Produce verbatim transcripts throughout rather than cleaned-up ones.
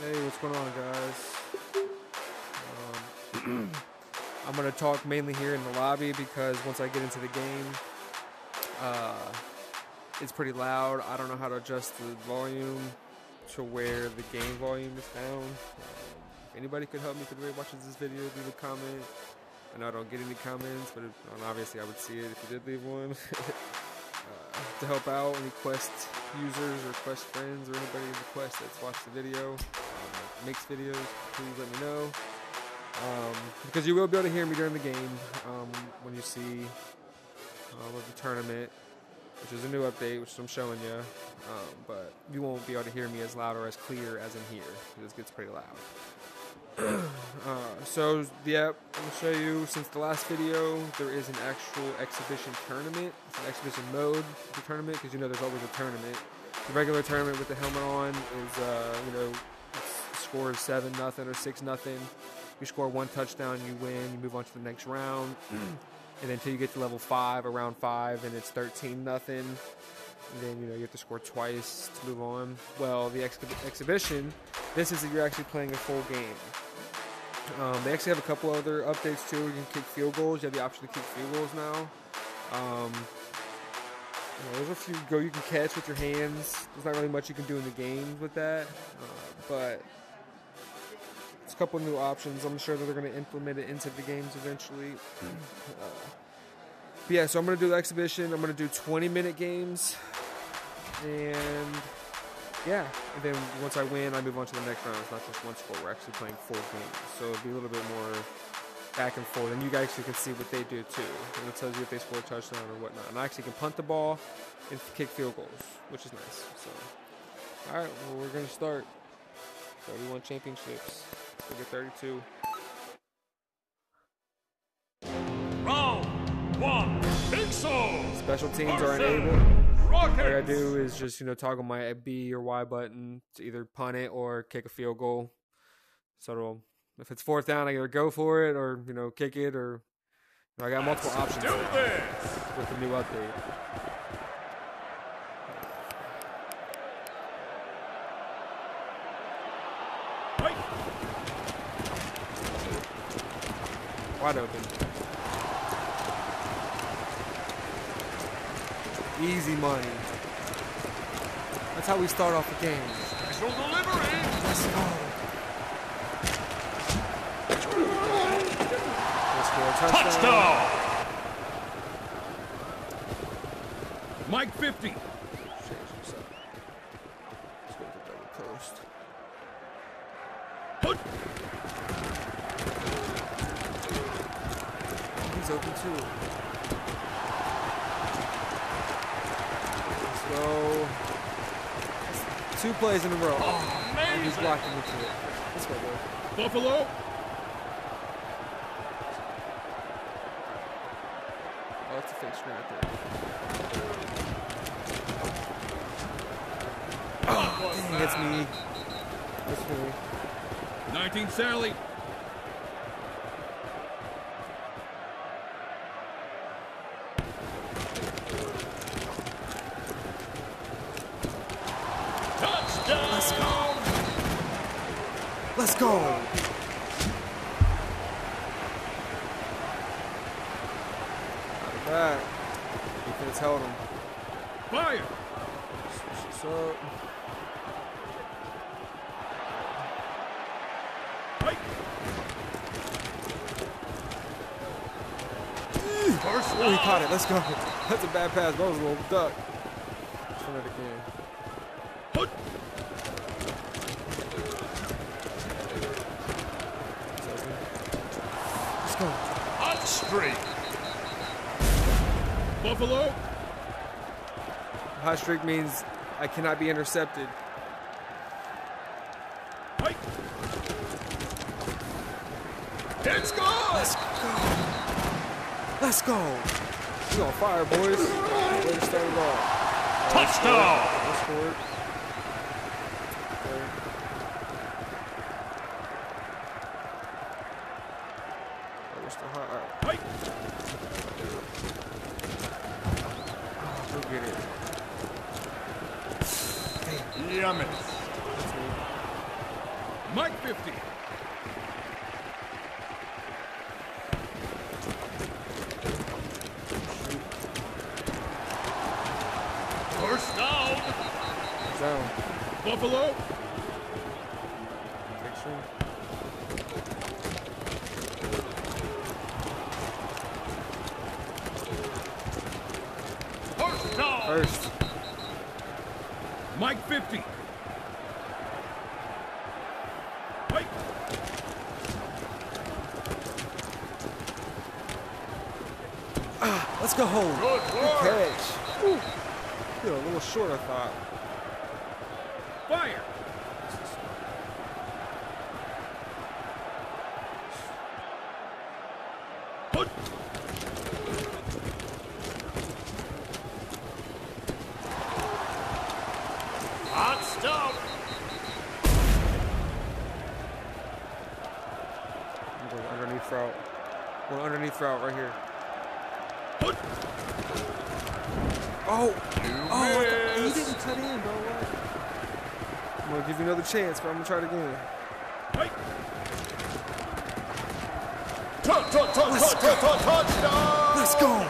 Hey, what's going on, guys? Um, I'm going to talk mainly here in the lobby because once I get into the game, uh, it's pretty loud. I don't know how to adjust the volume to where the game volume is down. Um, if anybody could help me, if anybody watches this video, leave a comment. I know I don't get any comments, but it, obviously I would see it if you did leave one. uh, to help out any Quest users or Quest friends or anybody in the Quest that's watched the video, um, makes videos, please let me know. Um, because you will be able to hear me during the game um, when you see um, of the tournament, which is a new update, which I'm showing you. Um, but you won't be able to hear me as loud or as clear as in here. This gets pretty loud. uh, so, yeah, I'm going to show you, since the last video, there is an actual exhibition tournament. It's an exhibition mode of the tournament, because you know there's always a tournament. The regular tournament with the helmet on is, uh, you know, it's score seven nothing or six nothing. You score one touchdown, you win, you move on to the next round. And then until you get to level five, around five, and it's thirteen nothing. And then, you know, you have to score twice to move on. Well, the ex exhibition, this is that you're actually playing a full game. Um, they actually have a couple other updates too. You can kick field goals. You have the option to kick field goals now. Um, you know, there's a few go you can catch with your hands. There's not really much you can do in the game with that, uh, but it's a couple new options. I'm sure that they're going to implement it into the games eventually. uh, but yeah, so I'm going to do the exhibition. I'm going to do twenty minute games, and yeah, and then once I win, I move on to the next round. It's not just one score. We're actually playing four games. So it'll be a little bit more back and forth. And you guys actually can see what they do, too. And it tells you if they score a touchdown or whatnot. And I actually can punt the ball and kick field goals, which is nice. So, all right, well, we're going to start. thirty-one championships. We'll get thirty-two. Round one. Pixel. Special teams are enabled. All I gotta do is just, you know, toggle my B or Y button to either punt it or kick a field goal. So it'll, if it's fourth down, I either go for it or, you know, kick it, or you know, I got multiple Let's options do now this. with the new update. Wait. Wide open. Easy money. That's how we start off the game. Special delivery. Let's go. Let's go. Touchdown. Touchdown. Mike fifty. Change this up. Let's go to double post. Put. He's open too. Go. Two plays in a row. Oh, amazing. He's blocking into it. Let's go, bro. Buffalo. Oh, it's a fake screen right there. Oh, dang, that's me. That's me. nineteen Sally. Let's go. Let's go. Out of that. Defense held him. Fire. Switch this up. Wait. First Oh, he caught it. Let's go. That's a bad pass. That was a little duck. Let's run it again. Put. Let's go. Hot streak. Buffalo. Hot streak means I cannot be intercepted. Wait. It's gone. Let's go. Let's go. We on fire, boys. Way to start it off. Touchdown. Let's score it. We're still hot. All right. Wait. Go get it. Yummy. That's me. Mike fifty. First down. Down. Buffalo. Picture. First down. First. Mike fifty. Wait. Ah, let's go home. Good work. Catch. Whew. Feel a little short, I thought. Fire. Put. Hot stuff. I'm going underneath route. Going underneath route right here. Put. Oh! You Oh, I thought- he missed. didn't cut in, bro. What? I'm gonna give you another chance, but I'm gonna try it again. Wait. Touch, touch, touch, touch, touch, touch, touchdown. Let's go!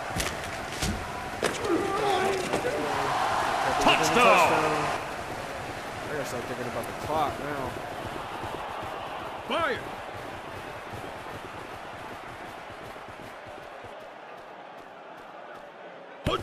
Touchdown. I gotta start thinking about the clock now. Fire. Put.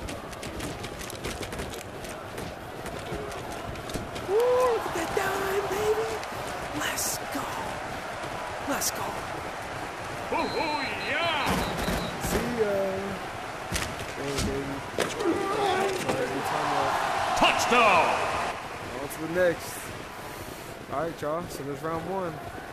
Woo! Look at that dime, baby! Let's go! Let's go! Ooh, ooh, yeah. See ya! Hey, baby. Alright, good time left. Touchdown. On to the next. Alright, y'all. So there's round one.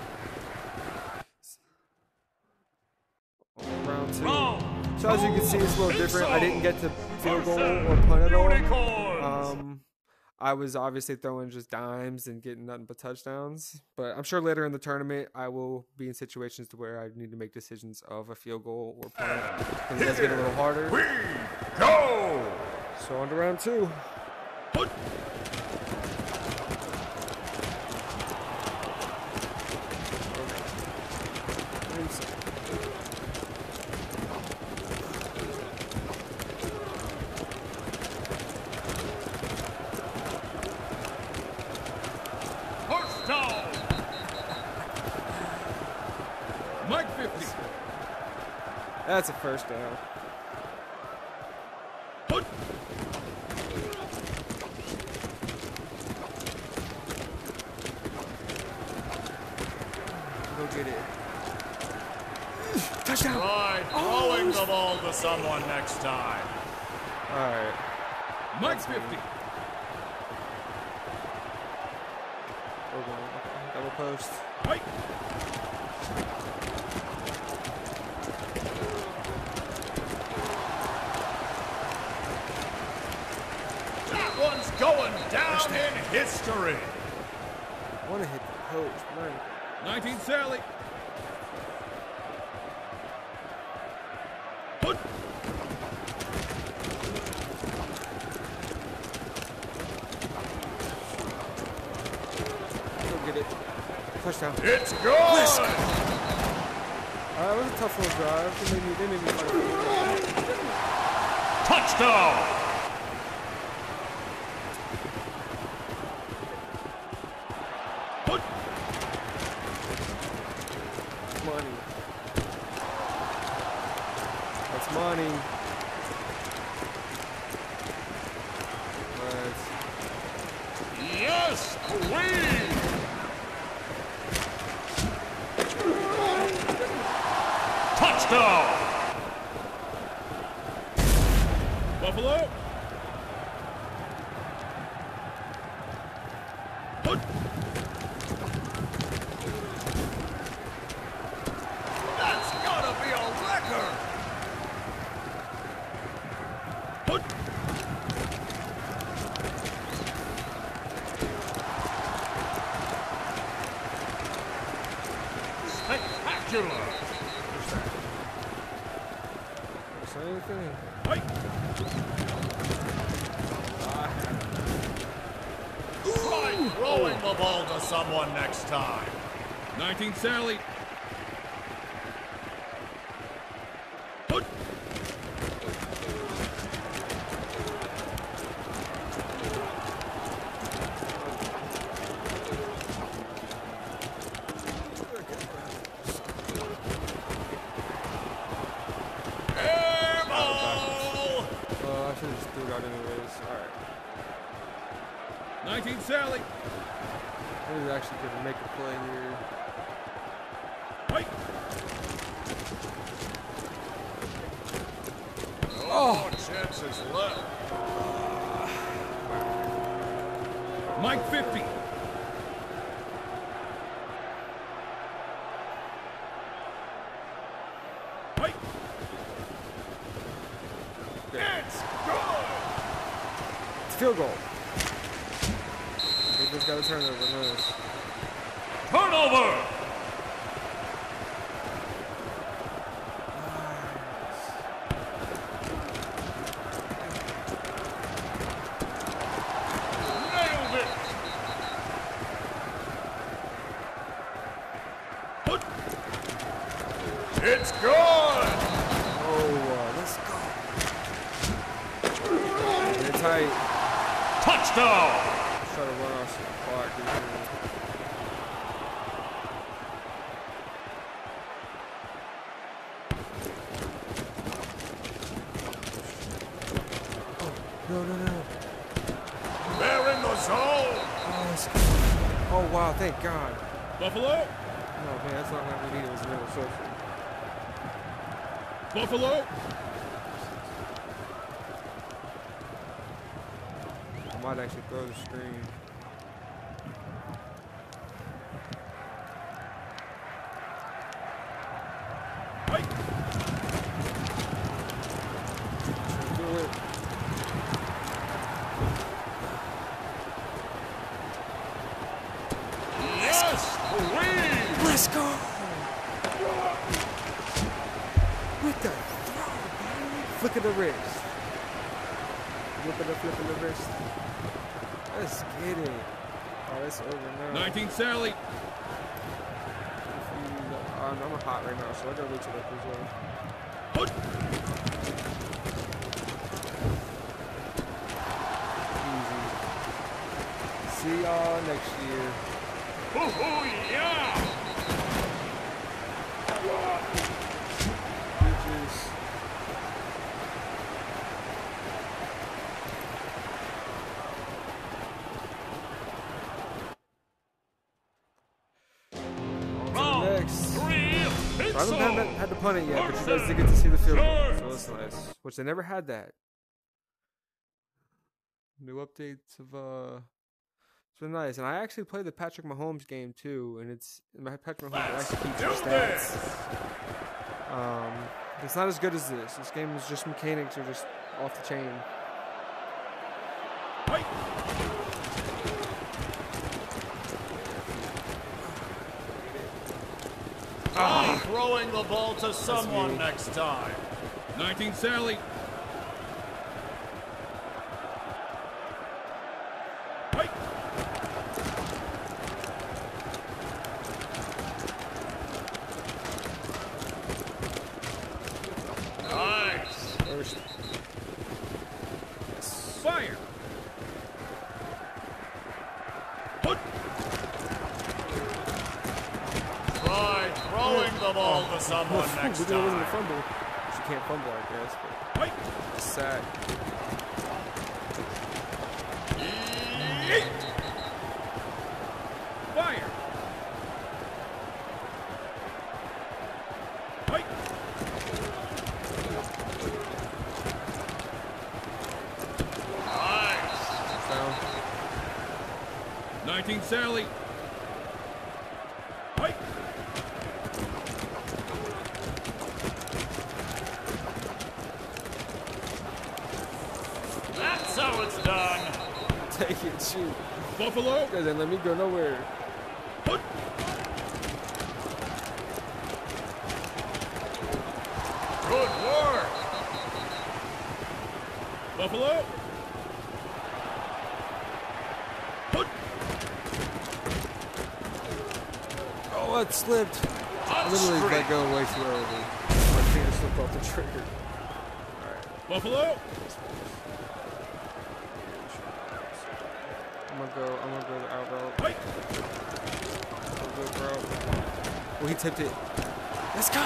On round two. Round. So as you can see, it's a little different. I didn't get to field goal or punt at all. Unicorns. Um, I was obviously throwing just dimes and getting nothing but touchdowns. But I'm sure later in the tournament, I will be in situations to where I need to make decisions of a field goal or punt. And it does get a little harder. We go. So on to round two. Put. First down. Mike fifty. That's a first down. Put. Go get it. Touchdown. Try throwing the ball to someone next time. All right. Mike fifty. We're going. Okay. Double post. Right. That one's going down in history. I want to hit the post, man. nineteen Sally. Put. Go get it. Touchdown. It's good. Let's go. All right, it was a tough little drive. They made me, they made me fight. Touchdown. Put. Money. That's money. Let's Yes, queen. Touchdown. Buffalo. Put. That's gotta be a record. Put. Spectacular. say anything. Hey. Try throwing the the ball to someone next time. nineteen Sally. Put. Air ball! Uh, I should have just threw it out anyways. Alright. nineteen Sally. Maybe we actually could make a play here. Fight. Oh, chances left. Mike fifty. Fight. It's good! It's field goal. They just got a turnover. Nice. Turnover! Nailed it! Put. It's good! Oh, uh, let's go. They're tight. Touchdown! Try to run off some clock. Here. No, no, no. They're in the zone! Oh, it's good. Oh, wow, thank God. Buffalo. Oh, man, that's not what we needed. It was a middle social. Buffalo. I might actually throw the screen. Fight. Do it. Yes! Please! Let's go! With the throw, baby. Flick of the wrist. Look at the flick of the wrist. Let's get it. Oh, it's over now. nineteen Sally. Uh, I'm hot right now, so I gotta wait till that goes over. Put. Easy. See y'all next year. Hoo-hoo, yeah! Peaches. Round Next. three, So I haven't had, had to punt it yet, but you guys did get to versus see the field goal, so Giants. that's nice. Which they never had that. New updates of uh, it's been nice, and I actually played the Patrick Mahomes game too, and it's my Patrick Mahomes Let's actually keeps do your stats. this! Um, it's not as good as this. This game is just mechanics are just off the chain. Fight. Ah, throwing the ball to someone me. next time. nineteen Sally. Fight. Nice. First. Fire. Put. Try throwing the ball to someone next But there wasn't a time. fumble. You can't fumble, I guess. But Fight. it's sad. Yeet. Fire. Fight. Nice. Down. nineteen Sally. Fight. That's how it's done. Take it, shoot. Buffalo. Guys, ain't let me go nowhere. Put. Good work. Buffalo. Put. Oh, it slipped. I literally let go way too early. My finger slipped off the trigger. Alright. Buffalo. I'm gonna go, I'm gonna go the out route. Fight. So good, bro. Oh, he tipped it. Let's go!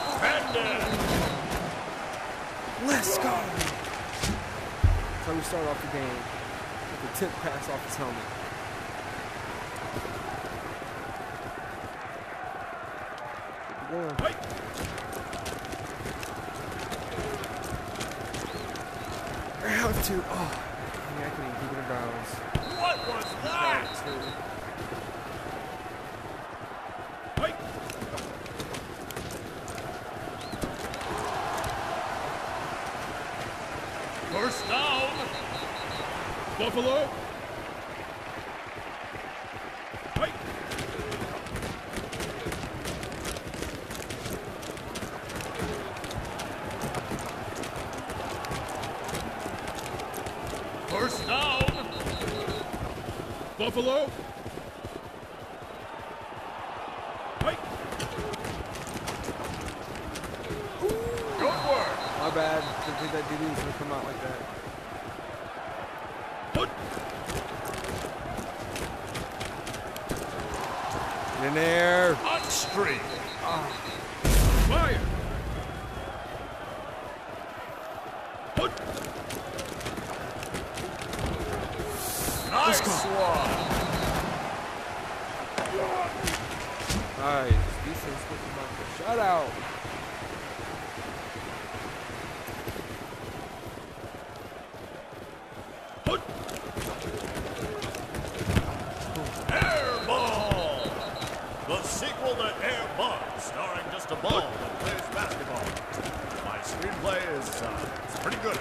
Let's go! That's how we start off the game. With the tip pass off his helmet. Yeah. Fight. I have to. Oh, I can't even keep it in bounds. What was that? Fight. First down. Buffalo. Fight. First down. Buffalo. Fight. Good work. My bad. Didn't think that D B was gonna come out like that. Put. Get in there. On streak. Fire. Put. Nice one. Nice. Defense looking like a shutout. Put. Air Ball. The sequel to Air Bug, starring just a ball that plays basketball. My screenplay is uh, it's pretty good.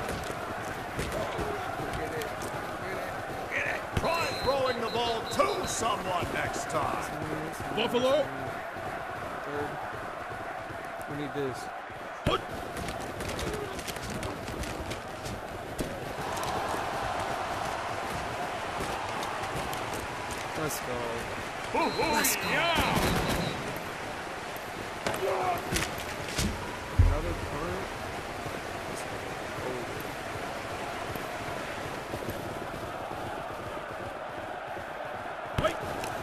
Get it. Get it. Try throwing the ball to someone next time. Buffalo. Third. We need this. Put. Let's go. Let's go. Yeah. Another punt. Fight.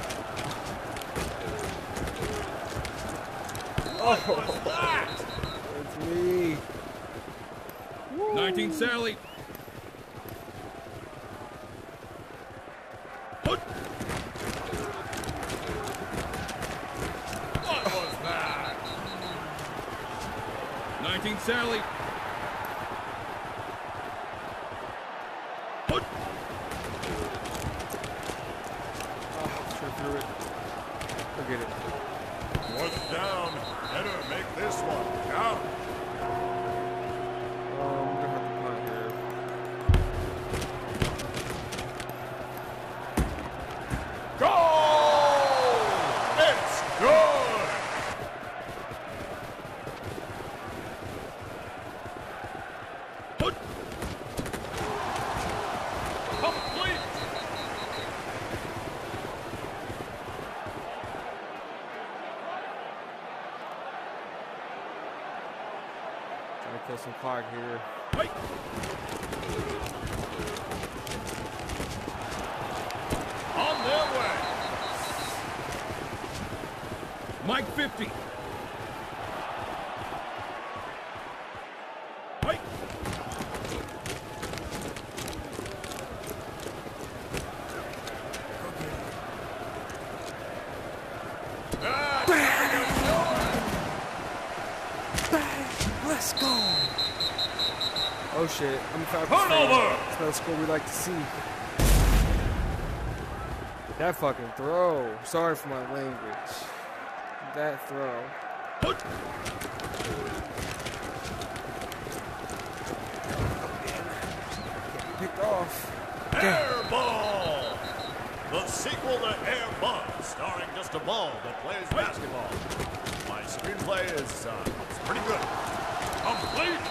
What was that? It's me. nineteen Sally. Put. What was that? nineteen Sally. Put. Oh, sure threw it. Forget it. Fourth down. Better make this one count. Um, we're gonna have to punt here. Goal! It's good! Put. Complete! Trying to kill some clock here. Fight. On their way! Mike fifty. Fight. Let's go. Oh shit. I'm five Turnover! That's not the score we like to see. That fucking throw. Sorry for my language. That throw. Put. Picked off. Air Ball! The sequel to Air Bug, starring just a ball that plays basketball. My screenplay is uh, it's pretty good. Complete!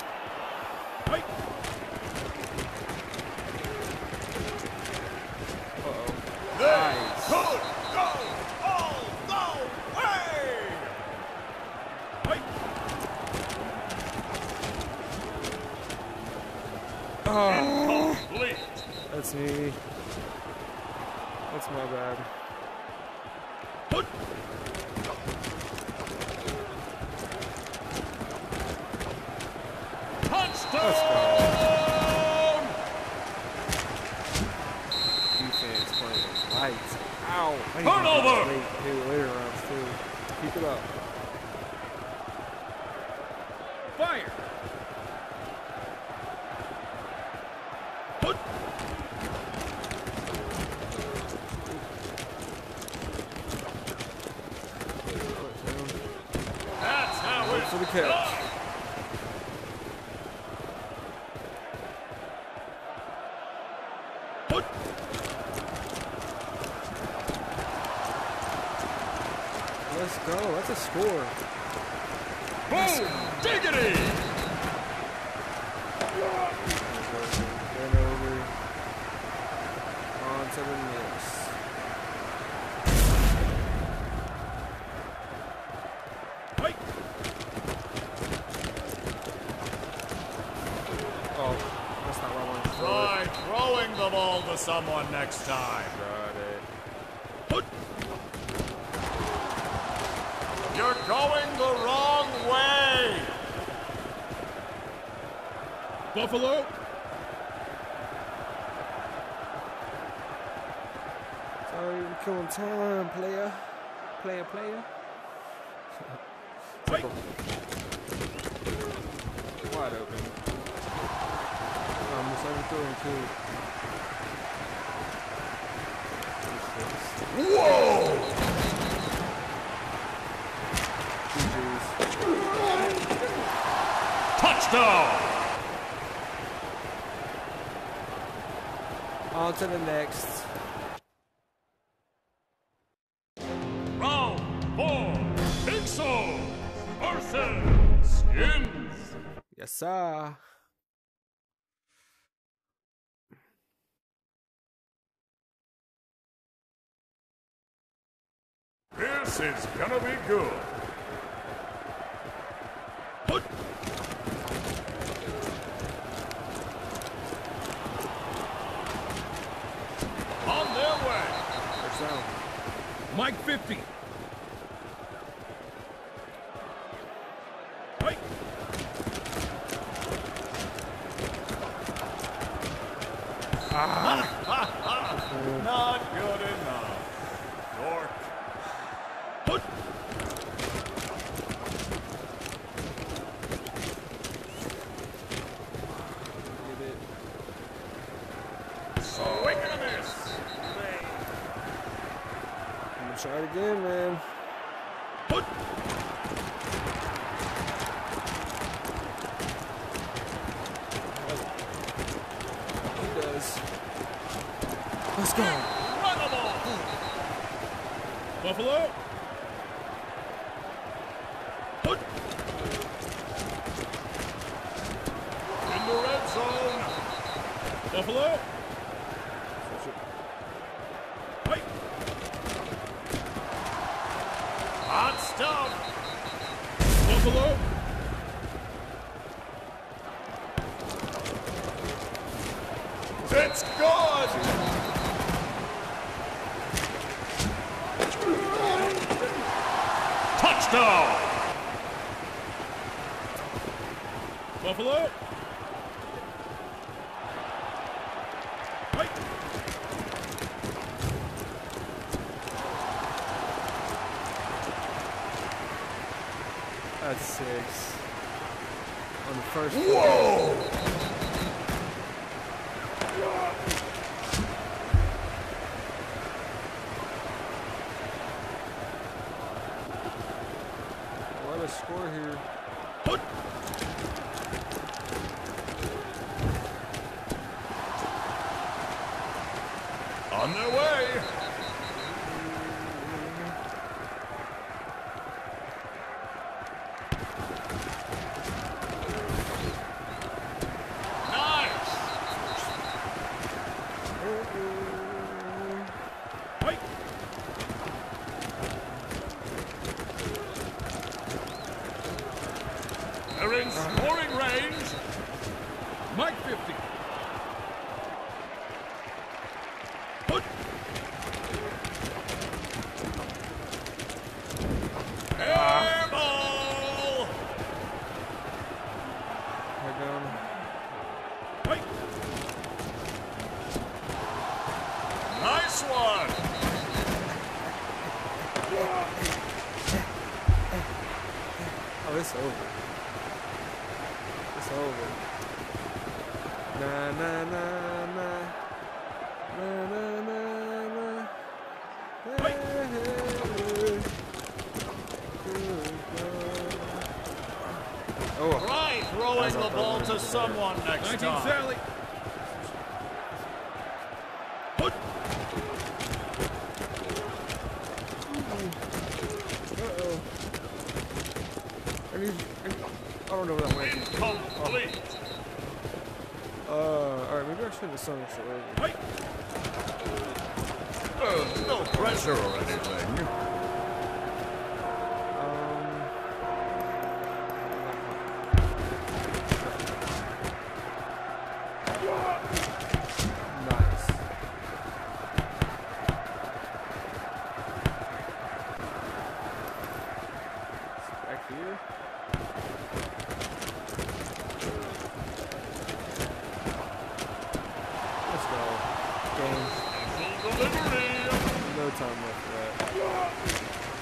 Fight. Oh, Incomplete. that's me. That's my bad. Put. Touchdown! Defense playing lights out. I need to Turnover! get late, too, later rounds too. Keep it up. Fire. Put. That's how Wait it's for the catch. done. Put. Let's go. That's a score. Boom! Diggity! Turn over. On to the next. Right. Oh, that's not what I wanted to throw. Try throwing the ball to someone next time. Got it. Put. You're going the wrong way. Buffalo. Sorry, we're killing time, player. Player, player. Right. Wide open. Um, it's over through him too. Whoa! G G's. Touchdown! On to the next. Round four. Pixel versus Skins. Yes, sir. This is gonna be good. Put. On their way. First down. Mike fifty. Right. Not good enough. Dork. Put. Get it. Swing and a miss. I'm gonna try it again, man. Put. He does. Let's go. Runnable. Buffalo. Put. In the red zone. Buffalo. Right. Hot stuff. Buffalo. It's good. Touchdown. Buffalo. Right. That's six. On the first play. Whoa. What a score here. Put. On their way. Nice. Right. They're in scoring range. Mike fifty. down. Fight! Nice one. Oh, it's over. It's over. Na na na na. Na na na na. Oh. Try throwing the ball to someone next nineteen time. Sally. Put. Uh-oh. I need, I need, I don't know what that went. Incomplete. Uh, alright, maybe I shouldn't have sung it so early. Fight! Uh, no pressure or anything. Um, nice. Back here. Let's go. Game. Delivery. No time left for that.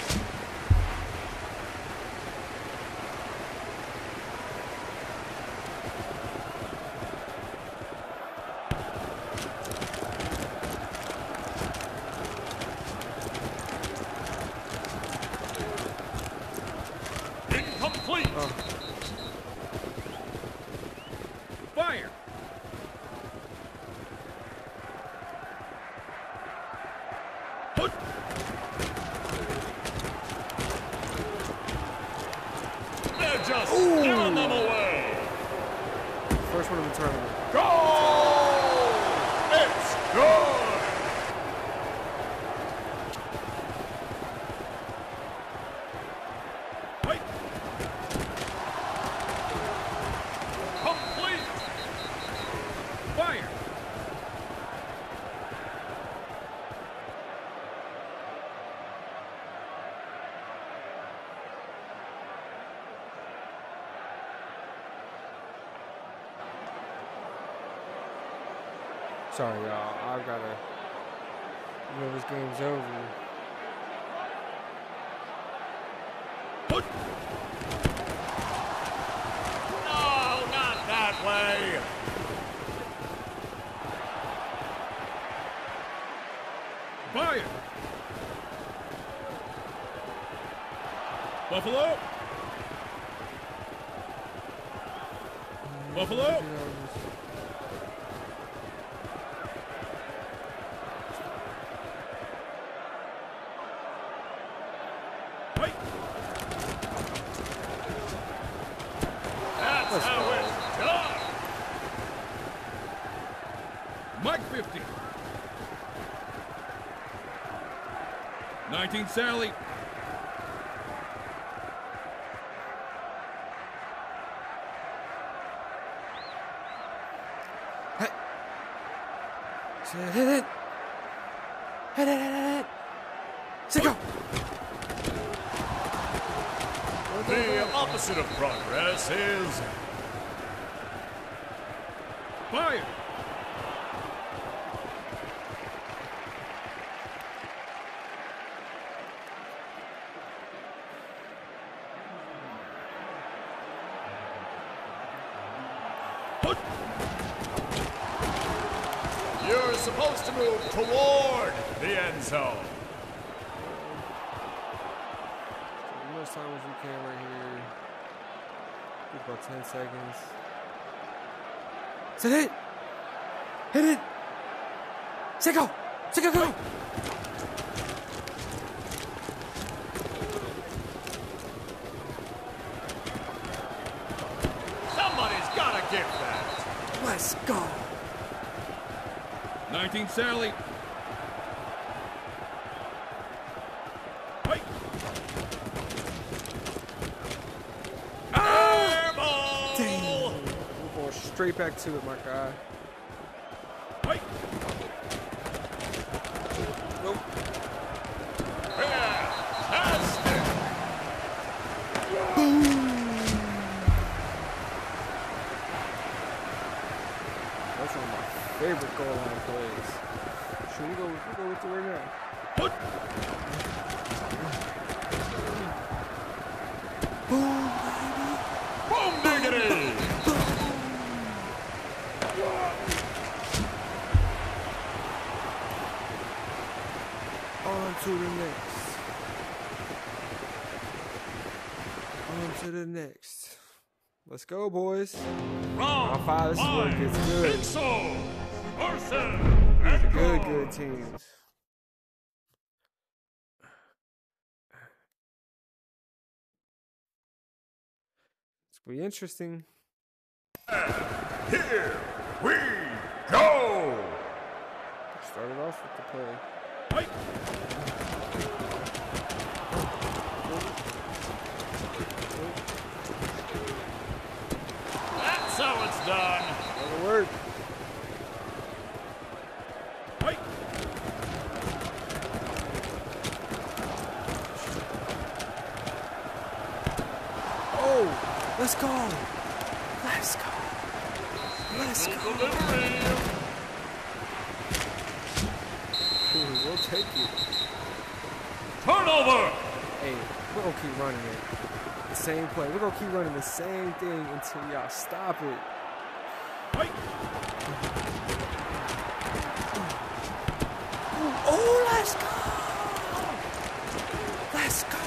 Incomplete. Oh. Fire! Put. They're just giving them away. First one in the tournament. Goal! It's good. Fight! Complete. Fire! Sorry, y'all. I've got to. You know, this game's over. Put. No, not that way. Fire! Buffalo! Buffalo! Fight! That's Let's how go. it's done. Mike fifty. nineteen Sally. Hit it. Hit it, hit it, hit it. Sit go. The opposite of progress is Fire! Put. you're supposed to move toward the end zone. As much time as you can right here. Give about ten seconds. Sit it. Hit it. Sit go. Sit go, go. Somebody's got to give that. Let's go. nineteen Sally. Fight! Air ball. Dang. We're going straight back to it, my guy. Fight! Nope. Fantastic. That's one of my favorite goal line plays. Should we go, we go with it right now? Put. Boom, baby. Boom diggity! On to the next. On to the next. Let's go, boys. Round five, this is where it gets good. Pixel versus These are good, Echo. good teams. It's gonna be interesting. Here we go! Started off with the play. Fight. That's how it's done. That'll work. Fight. Oh, let's go. Let's go. Let's go. Delivery. Ooh, we'll take it. Turnover. Hey, we're gonna keep running it. The same play. We're gonna keep running the same thing until y'all stop it. Fight. Oh, let's go. Let's go.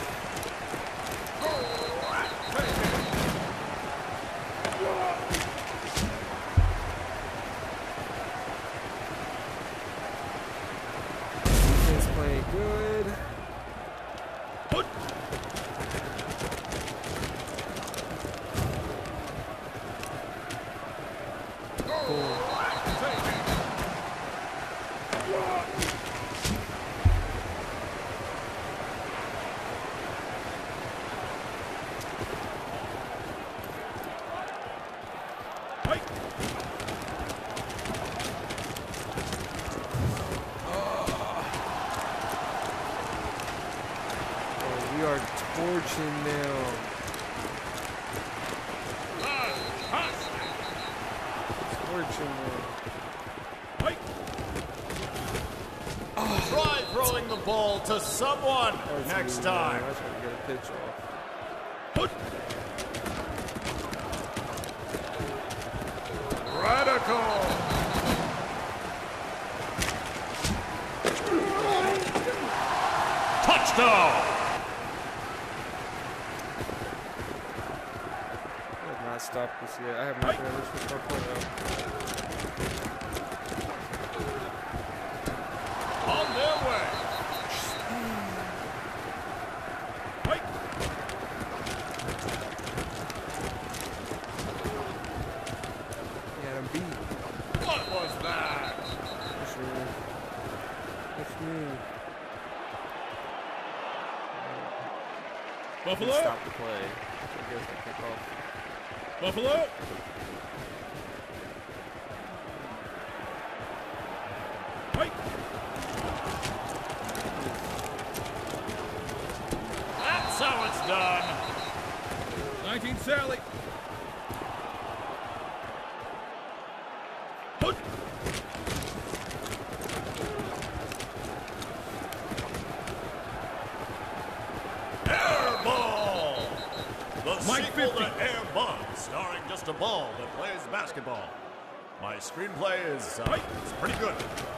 Defense playing good. Put. Fight. Oh, we are torching now. Torching now. Fight. Try throwing the ball to someone That's next me, time. man. I tried to get a pitch off. Put. Radical. Touchdown. I have not stopped this yet. I have not been able to switch my play out. On their way. Fight. Yeah, I'm beat. What was that? That's me. That's me. Buffalo. Stop the play. I guess I kick off. Buffalo. Fight. That's how it's done. nineteen Sally. Put. Air ball. The Mike sequel fifty. to Air Bud, starring just a ball that plays basketball. My screenplay is uh, it's pretty good.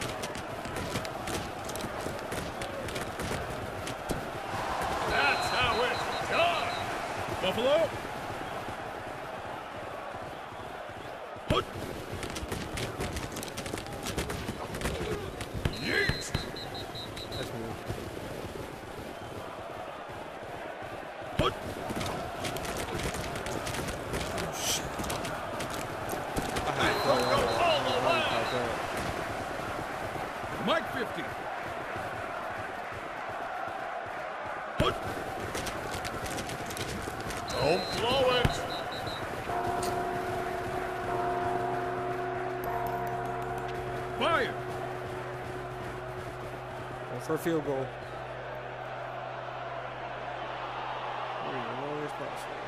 That's how it's done. Buffalo. Put. Yeet. That's me. Put. Oh, shit. I They had to will play go out. all the I way. about that. Mike fifty. Put. Don't blow it. Fire. Going for a field goal. Wait, as long as possible.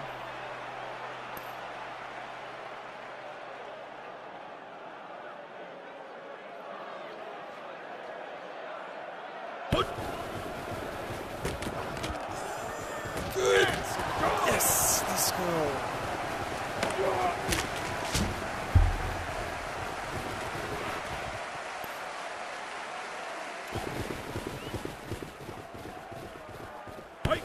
Put. Good. Yes. Let's go. Fight.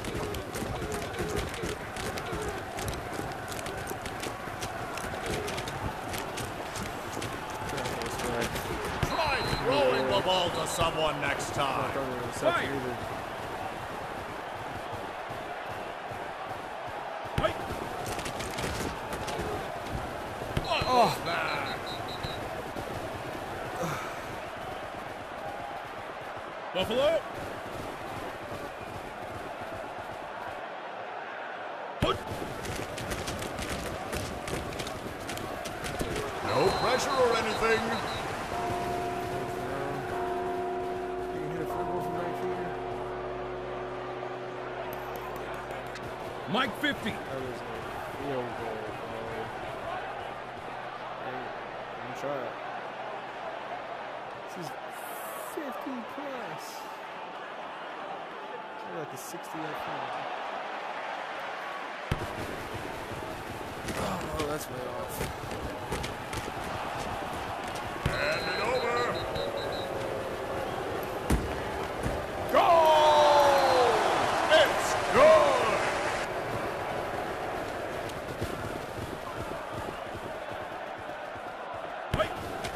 Try throwing the ball to someone next time. Fire. Fight. What Oh. was that? Buffalo. Put. No pressure or anything. You can hit a field goal from right here. Mike fifty. That was a field goal, bro. Hey, let me try it. This is fifty plus. We're at the sixty yard point. Oh, that's way off. Hand it over. Goal! It's good! Fight.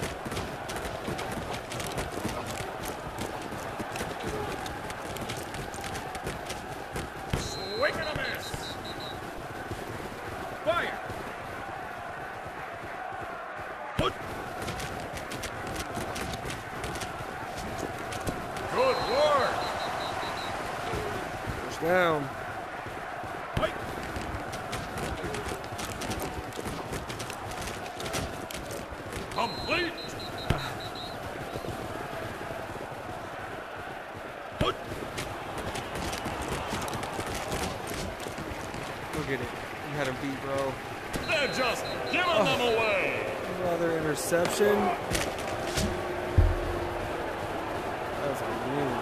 Swing and a miss. Fire. Put. Good work. First down. Fight. Complete. Put. Look at it. You had him beat, bro. They're just giving them away. Another interception. That's a win.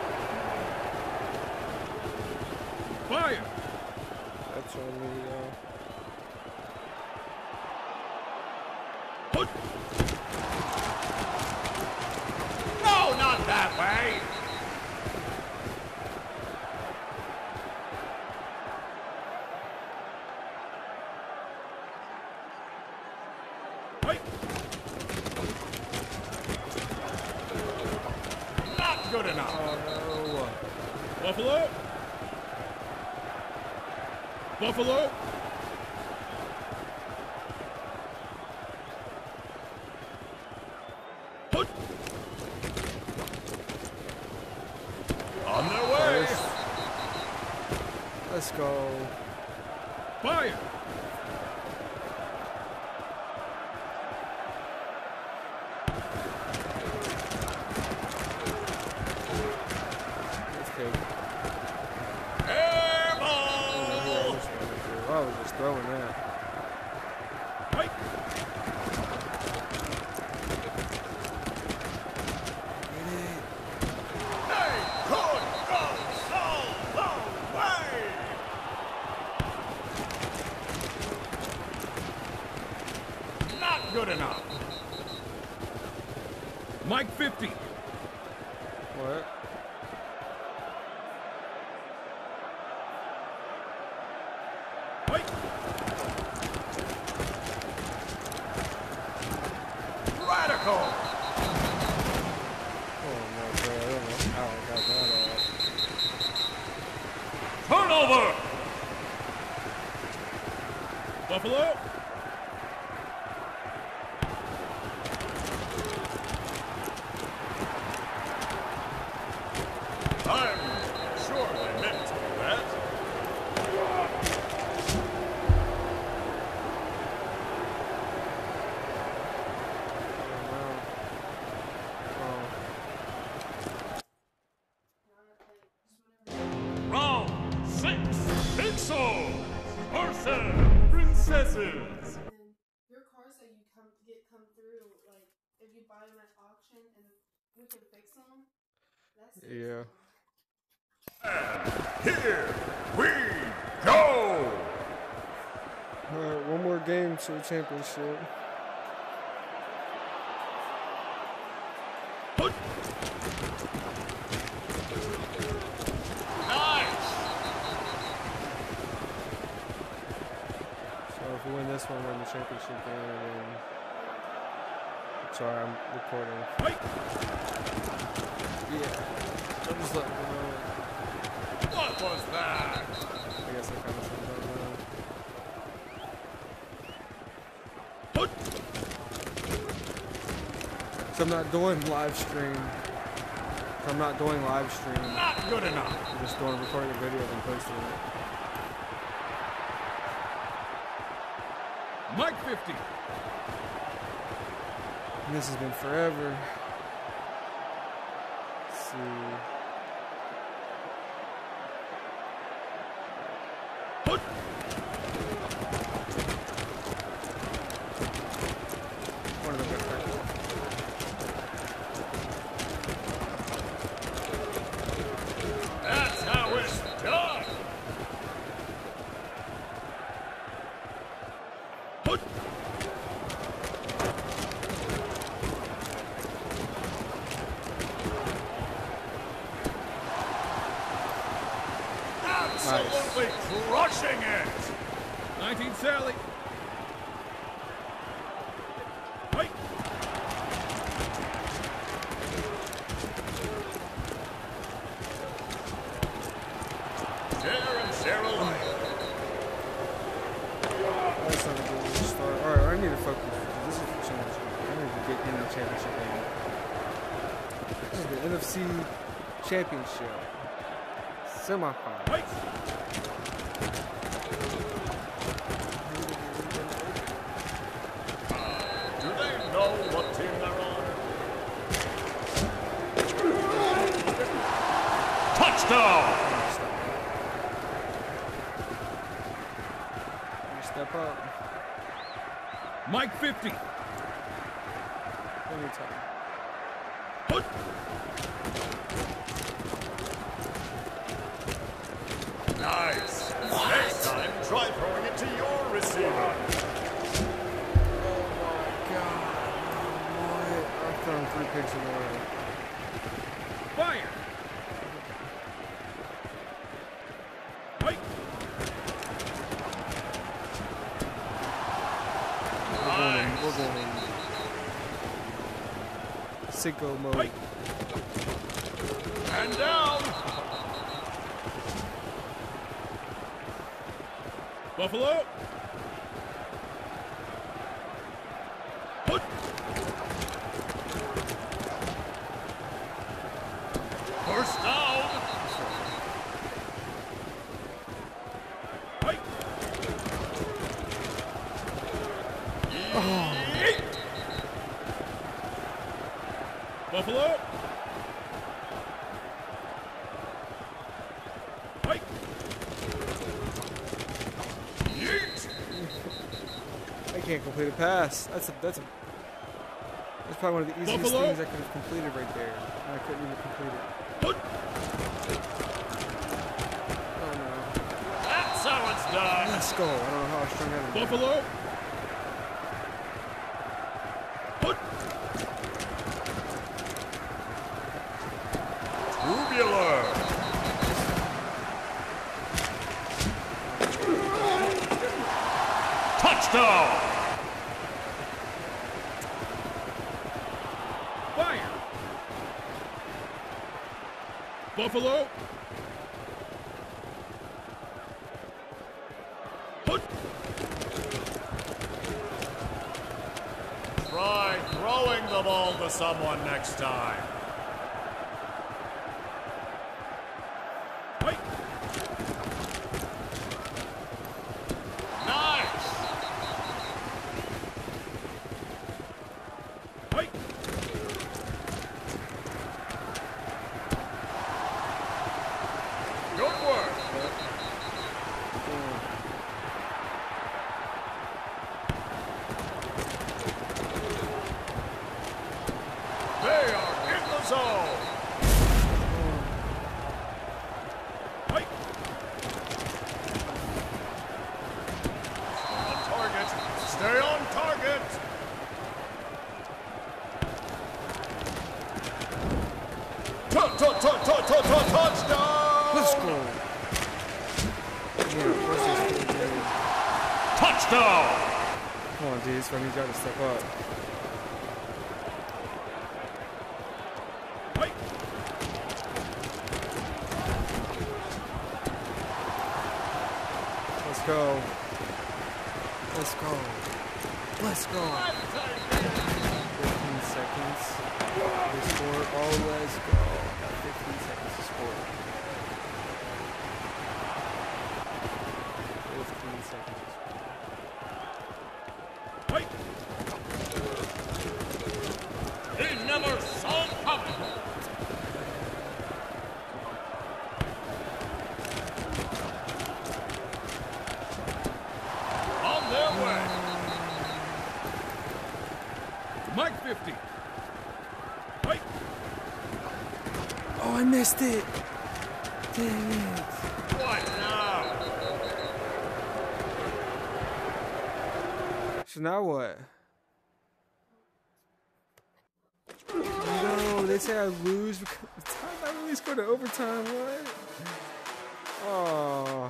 Fire. That's on me, uh, Put. No, not that way. Fight. Not good enough. oh Buffalo. Buffalo. Put. On their way. no. Let's go. Fire. Let's take. Air I ball. was just throwing it. I was just throwing that. Fight. Get it. They could go so the way. Not good enough. Mike fifty. What? Fight. Radical. Oh no, bro. I don't know how I got that off. Turnover. Buffalo. I'm sure they meant to do that. Round six. Pixels versus Princesses. And your cars that you come get come through, like if you buy them at auction and we can fix them, That's Yeah. Here we go! Alright, one more game to the championship. Nice! So if we win this one, we're in the championship game, and then... Sorry, I'm recording. Yeah. I'm just letting you know. What was that? I guess I kind of said that now. So I'm not doing live stream. I'm not doing live stream. Not good enough. I'm just doing recording a video and posting it. Mike fifty. And this has been forever. Let's see. One of them got cracked. That's how it's done. Absolutely crushing it. nineteen Sally. Wait. Share and share alike. That's not a good way to start. Alright, I need to focus. This is the championship. I need to get in the championship game. This is the N F C Championship. Semifinal. Wait. Do they know what team they're on? Touchdown! You step up. Mike fifty. Anytime. Nice. Next time, try throwing it to your receiver. Oh my god. What? I've thrown three picks in a row. Fire. Wait. We're going in, we're going in sicko mode. Wait. And down. Buffalo. Put. First down. Wait. Yeet. Buffalo. Wait. Yeet. I can't complete a pass. That's a that's a that's probably one of the easiest Buffalo. things I could have completed right there. And I couldn't even complete it. Put. Oh no. That's how it's done. Let's go. I don't know how I strung that in. Buffalo. Put. Tubular. Touchdown. Fire. Buffalo. Put. Try throwing the ball to someone next time. Wait. Nice. Wait. Good work. They are in the Touchdown! Let's go. Yeah, what's this dude? Touchdown! Come on, dude. So I need y'all to step up. Wait. Let's go. Let's go. Let's go. fifteen seconds. We score. Oh, let's go. Got fifteen seconds to score. fifteen seconds to score. Wait. He never saw it coming. On their way. Mike fifty. Wait. Oh, I missed it. Dang it. What now? So now what? No, they say I lose because I really scored an overtime. What? Oh.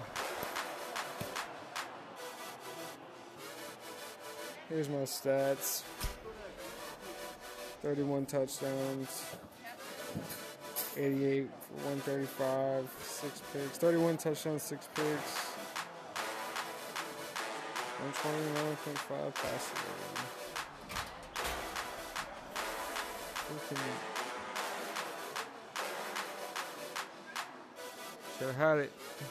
Here's my stats. thirty-one touchdowns. eighty-eight for one thirty-five. Six picks. thirty-one touchdowns, six picks. one twenty-nine point five passer rating. Who can... Should have had it.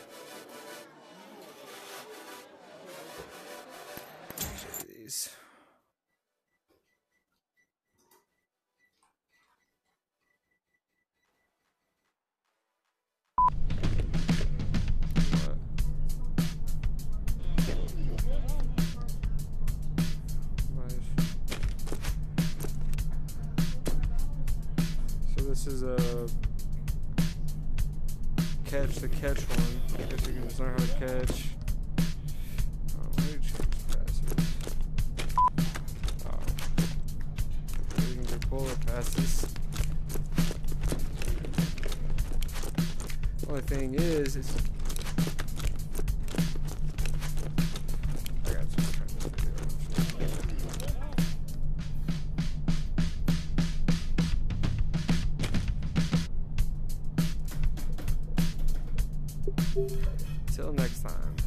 Jeez. This is a catch the catch one. I guess you can just learn how to catch. Oh, let me change passes. Oh. You can do pull-up passes. Only thing is, is I got to turn this video off. Till next time.